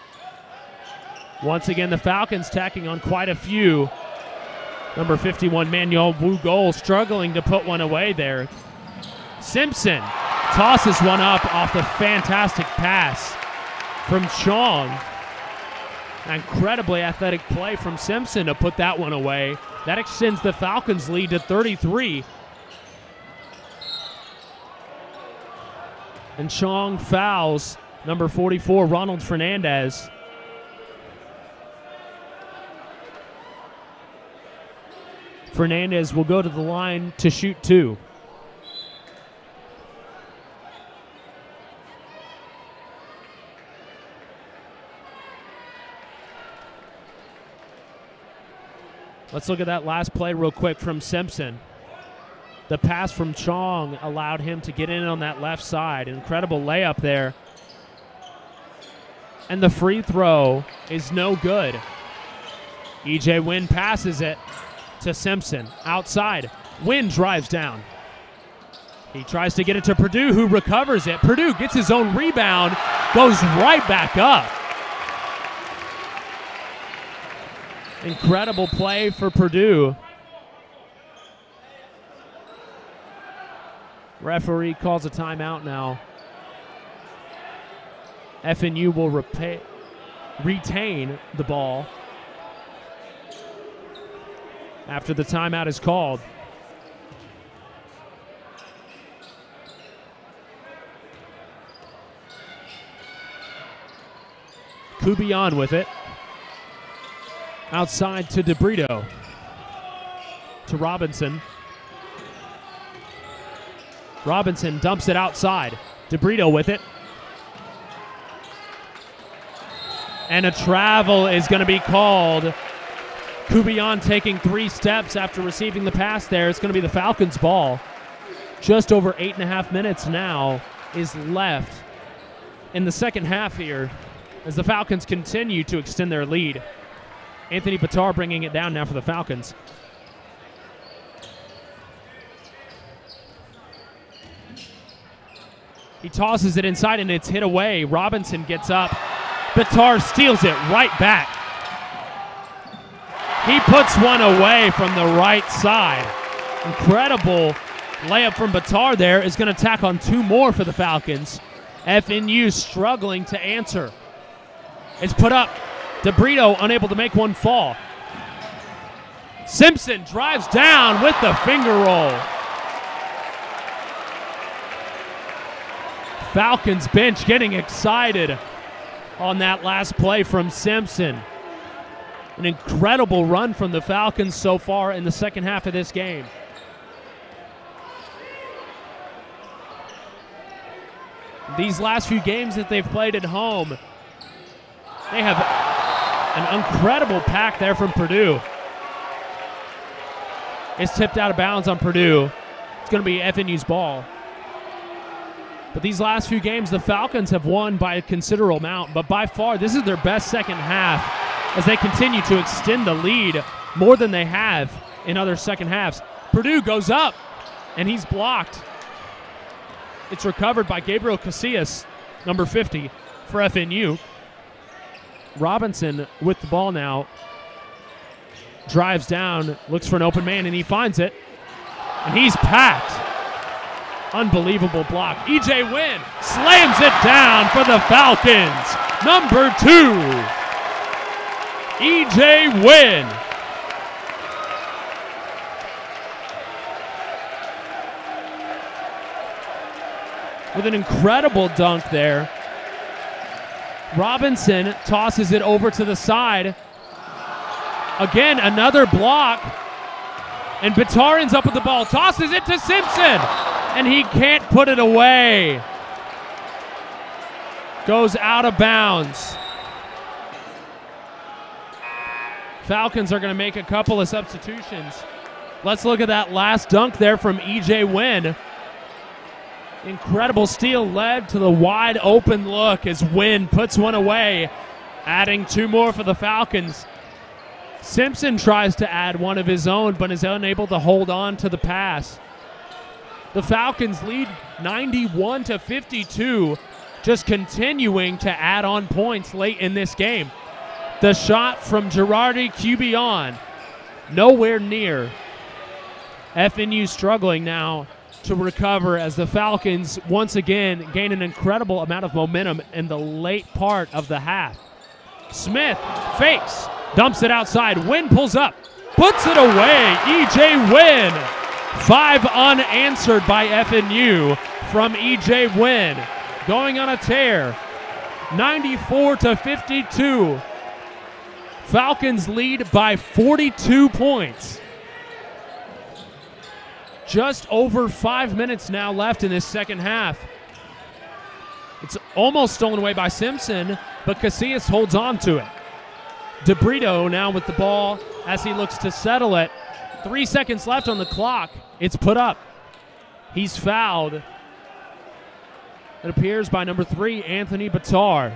Once again, the Falcons tacking on quite a few. Number fifty-one, Manuel Wugol, struggling to put one away there. Simpson tosses one up off the fantastic pass from Chong. Incredibly athletic play from Simpson to put that one away. That extends the Falcons' lead to thirty-three. And Chong fouls number forty-four, Ronald Fernandez. Fernandez will go to the line to shoot two. Let's look at that last play real quick from Simpson. The pass from Chong allowed him to get in on that left side. Incredible layup there. And the free throw is no good. E J Wynn passes it to Simpson. Outside. Wynn drives down. He tries to get it to Purdue, who recovers it. Purdue gets his own rebound, goes right back up. Incredible play for Purdue. Referee calls a timeout now. F N U will repay, retain the ball after the timeout is called. Kubian with it. Outside to DeBrito. To Robinson. Robinson dumps it outside. DeBrito with it. And a travel is going to be called. Kubian taking three steps after receiving the pass there. It's going to be the Falcons' ball. Just over eight and a half minutes now is left in the second half here as the Falcons continue to extend their lead. Anthony Bitar bringing it down now for the Falcons. He tosses it inside and it's hit away. Robinson gets up. Bitar steals it right back. He puts one away from the right side. Incredible layup from Bitar there is going to tack on two more for the Falcons. F N U struggling to answer. It's put up. DeBrito unable to make one fall. Simpson drives down with the finger roll. Falcons bench getting excited on that last play from Simpson. An incredible run from the Falcons so far in the second half of this game. These last few games that they've played at home, They have an incredible pack there from Purdue. It's tipped out of bounds on Purdue. It's going to be F N U's ball. But these last few games, the Falcons have won by a considerable amount. But by far, this is their best second half as they continue to extend the lead more than they have in other second halves. Purdue goes up, and he's blocked. It's recovered by Gabriel Casillas, number fifty, for F N U. Robinson with the ball now. Drives down, looks for an open man, and he finds it. And he's packed. Unbelievable block. E J Wynn slams it down for the Falcons. Number two, E J Wynn. With an incredible dunk there. Robinson tosses it over to the side. Again, another block. And Batarin's up with the ball. Tosses it to Simpson. And he can't put it away. Goes out of bounds. Falcons are going to make a couple of substitutions. Let's look at that last dunk there from E J Wynn. Incredible steal led to the wide open look as Wynn puts one away, adding two more for the Falcons. Simpson tries to add one of his own, but is unable to hold on to the pass. The Falcons lead ninety-one to fifty-two, just continuing to add on points late in this game. The shot from Girardi Cubion, nowhere near. F N U struggling now to recover as the Falcons once again gain an incredible amount of momentum in the late part of the half. Smith fakes, dumps it outside. Wynn pulls up, puts it away. E J Wynn. Five unanswered by F N U from E J Wynn. Going on a tear. ninety-four to fifty-two. Falcons lead by forty-two points. Just over five minutes now left in this second half. It's almost stolen away by Simpson, but Casillas holds on to it. DeBrito now with the ball as he looks to settle it. Three seconds left on the clock. It's put up. He's fouled. It appears by number three, Anthony Bitar.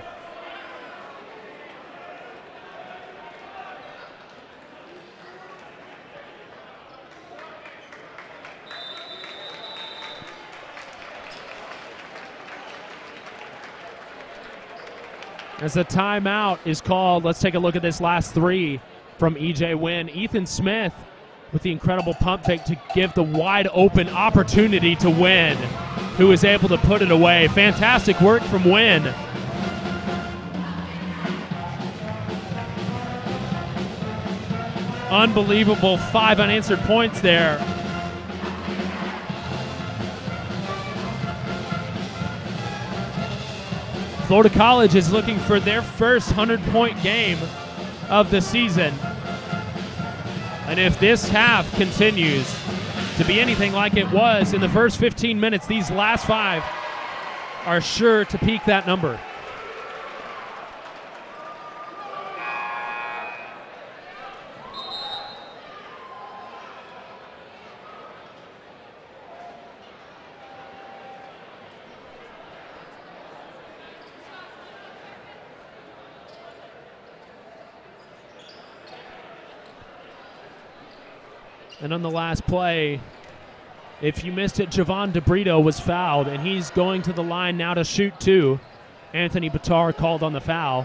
As the timeout is called, let's take a look at this last three from E J Wynn. Ethan Smith with the incredible pump fake to give the wide open opportunity to Wynn, who is able to put it away. Fantastic work from Wynn. Unbelievable five unanswered points there. Florida College is looking for their first hundred-point game of the season. And if this half continues to be anything like it was in the first fifteen minutes, these last five are sure to peak that number. And on the last play, if you missed it, Javon DeBrito was fouled, and he's going to the line now to shoot two. Anthony Bitar called on the foul.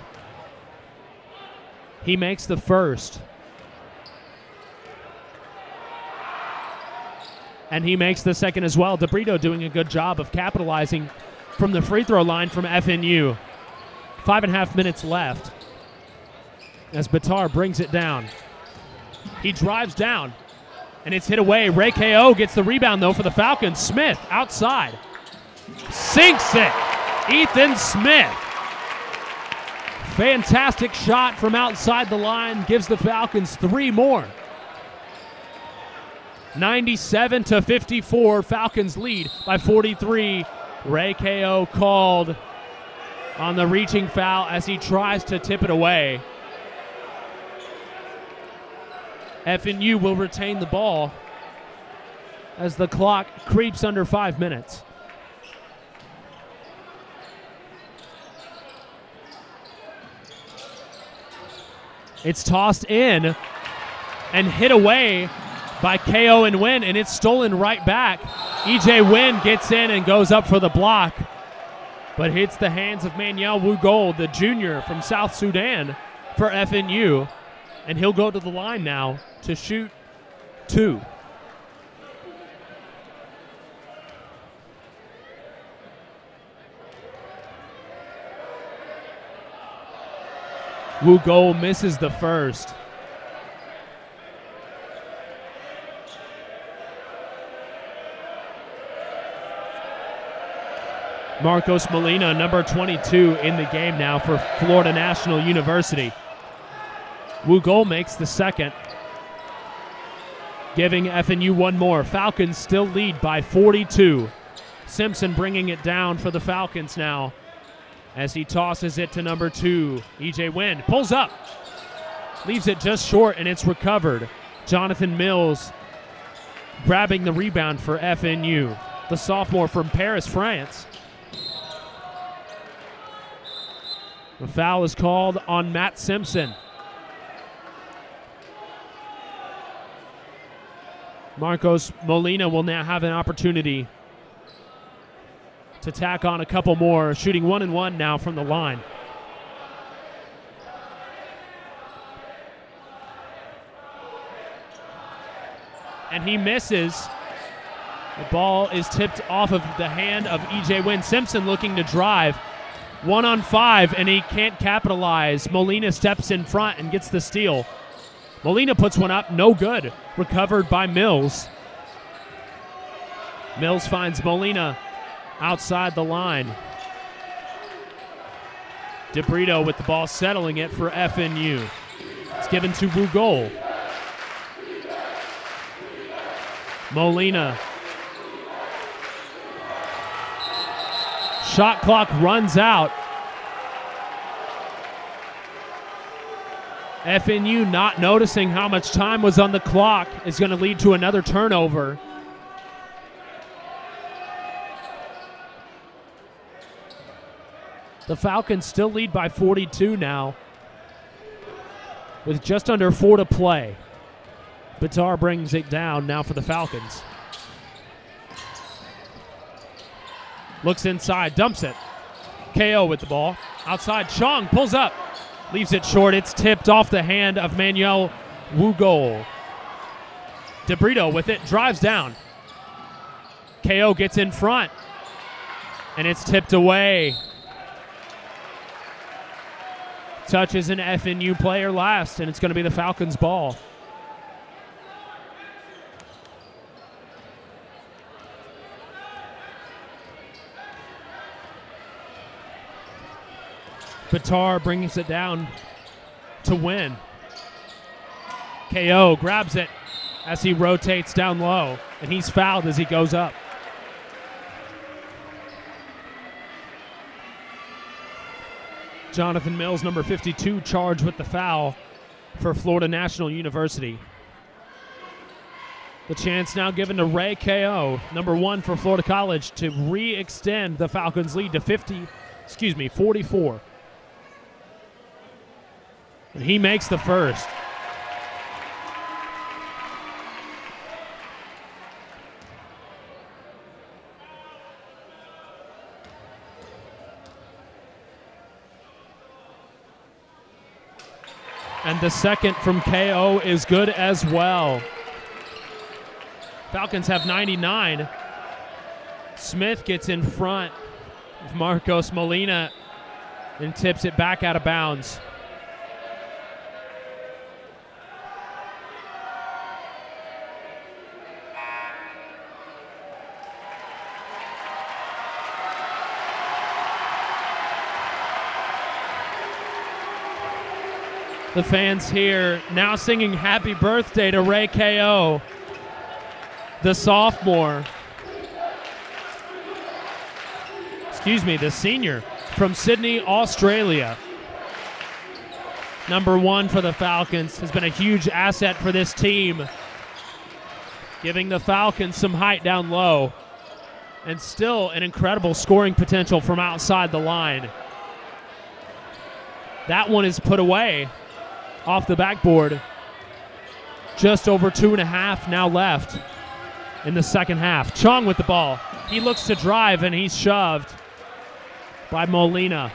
He makes the first. And he makes the second as well. DeBrito doing a good job of capitalizing from the free throw line from F N U. Five and a half minutes left as Bitar brings it down. He drives down. And it's hit away. Ray K O gets the rebound, though, for the Falcons. Smith outside. Sinks it. Ethan Smith. Fantastic shot from outside the line. Gives the Falcons three more. ninety-seven to fifty-four. Falcons lead by forty-three. Ray K O called on the reaching foul as he tries to tip it away. F N U will retain the ball as the clock creeps under five minutes. It's tossed in and hit away by K O and Wynn, and it's stolen right back. E J Wynn gets in and goes up for the block, but hits the hands of Manuel Wugol, the junior from South Sudan for F N U, and he'll go to the line now to shoot two. Wugol misses the first. Marcos Molina, number twenty-two, in the game now for Florida National University. Wugol makes the second, giving F N U one more. Falcons still lead by forty-two. Simpson bringing it down for the Falcons now as he tosses it to number two. E J Wynn pulls up, leaves it just short, and it's recovered. Jonathan Mills grabbing the rebound for F N U, the sophomore from Paris, France. The foul is called on Matt Simpson. Marcos Molina will now have an opportunity to tack on a couple more, shooting one and one now from the line. And he misses. The ball is tipped off of the hand of E J Wynn. Simpson looking to drive. One on five, and he can't capitalize. Molina steps in front and gets the steal. Molina puts one up, no good. Recovered by Mills. Mills finds Molina outside the line. DeBrito with the ball, settling it for F N U. It's given to Wugol. Molina. Shot clock runs out. F N U not noticing how much time was on the clock is going to lead to another turnover. The Falcons still lead by forty-two now, with just under four to play. Bitar brings it down now for the Falcons. Looks inside, dumps it. K O with the ball. Outside, Chong pulls up. Leaves it short. It's tipped off the hand of Manuel Wugol. DeBrito with it, drives down. K O gets in front, and it's tipped away. Touches an F N U player last, and it's going to be the Falcons' ball. Bitar brings it down to Wynn. K O grabs it as he rotates down low, and he's fouled as he goes up. Jonathan Mills, number fifty-two, charged with the foul for Florida National University. The chance now given to Ray K O, number one for Florida College, to re-extend the Falcons' lead to fifty, excuse me, forty-four. And he makes the first. And the second from K O is good as well. Falcons have ninety-nine. Smith gets in front of Marcos Molina and tips it back out of bounds. The fans here now singing happy birthday to Ray K O, the sophomore. Excuse me, the senior from Sydney, Australia. Number one for the Falcons, has been a huge asset for this team, giving the Falcons some height down low, and still an incredible scoring potential from outside the line. That one is put away off the backboard. Just over two and a half now left in the second half. Chong with the ball. He looks to drive, and he's shoved by Molina.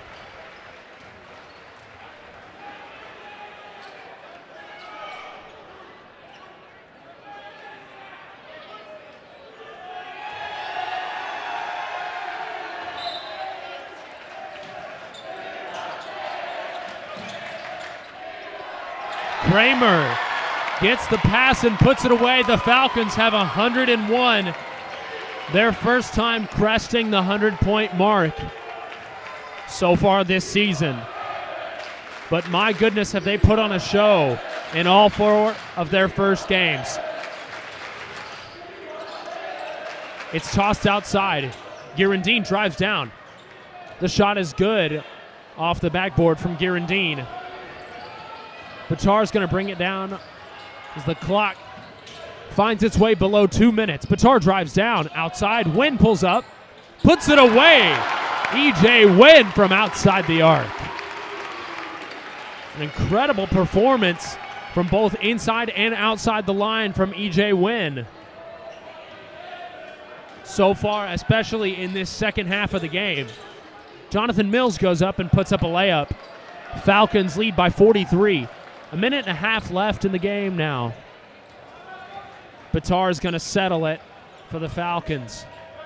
Kramer gets the pass and puts it away. The Falcons have one hundred one. Their first time cresting the hundred-point mark so far this season. But my goodness, have they put on a show in all four of their first games. It's tossed outside. Girondin drives down. The shot is good off the backboard from Girondin. Batar's going to bring it down as the clock finds its way below two minutes. Batar drives down outside. Wynn pulls up, puts it away. E J Wynn from outside the arc. An incredible performance from both inside and outside the line from E J Wynn so far, especially in this second half of the game. Jonathan Mills goes up and puts up a layup. Falcons lead by forty-three. A minute and a half left in the game now. Batar is going to settle it for the Falcons.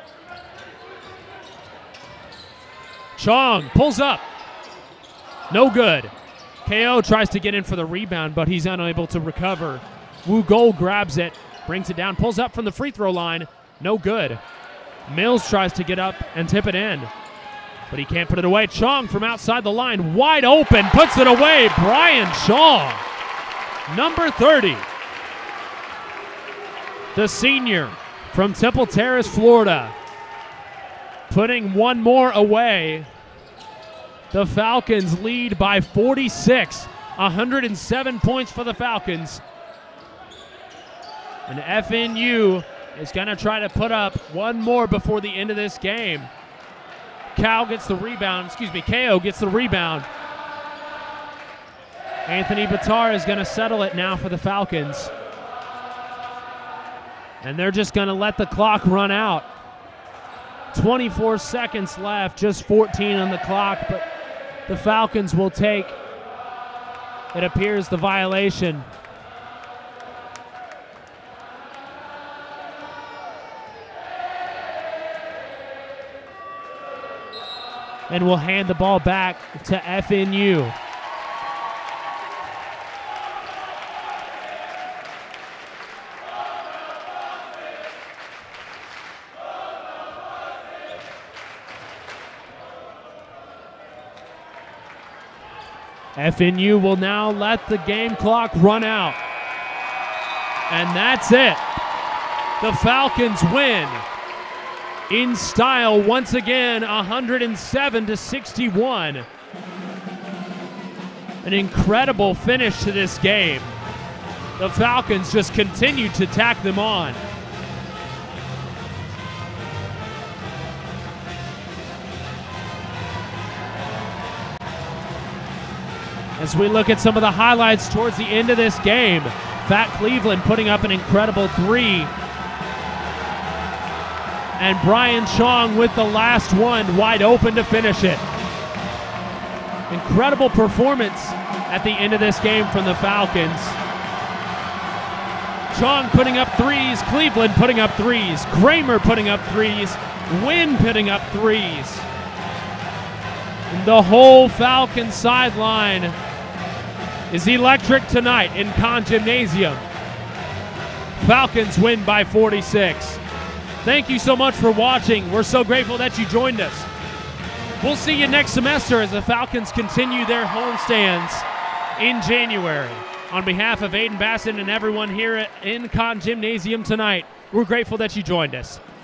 Chong pulls up. No good. K O tries to get in for the rebound, but he's unable to recover. Wu Gol grabs it, brings it down, pulls up from the free throw line. No good. Mills tries to get up and tip it in, but he can't put it away. Chong from outside the line, wide open, puts it away. Brian Chong, number thirty. The senior from Temple Terrace, Florida, putting one more away. The Falcons lead by forty-six. one hundred seven points for the Falcons. And F N U is going to try to put up one more before the end of this game. Cal gets the rebound. Excuse me, K O gets the rebound. Anthony Batar is going to settle it now for the Falcons. And they're just going to let the clock run out. twenty-four seconds left, just fourteen on the clock, but the Falcons will take, it appears, the violation. And will hand the ball back to F N U. F N U will now let the game clock run out. And that's it. The Falcons win in style once again, one hundred seven to sixty-one. An incredible finish to this game. The Falcons just continued to tack them on. As we look at some of the highlights towards the end of this game, Fat Cleveland putting up an incredible three. And Brian Chong with the last one, wide open to finish it. Incredible performance at the end of this game from the Falcons. Chong putting up threes, Cleveland putting up threes, Kramer putting up threes, Wynn putting up threes. And the whole Falcons sideline is electric tonight in Conn Gymnasium. Falcons win by forty-six. Thank you so much for watching. We're so grateful that you joined us. We'll see you next semester as the Falcons continue their homestands in January. On behalf of Aiden Bassett and everyone here in Conn Gymnasium tonight, we're grateful that you joined us.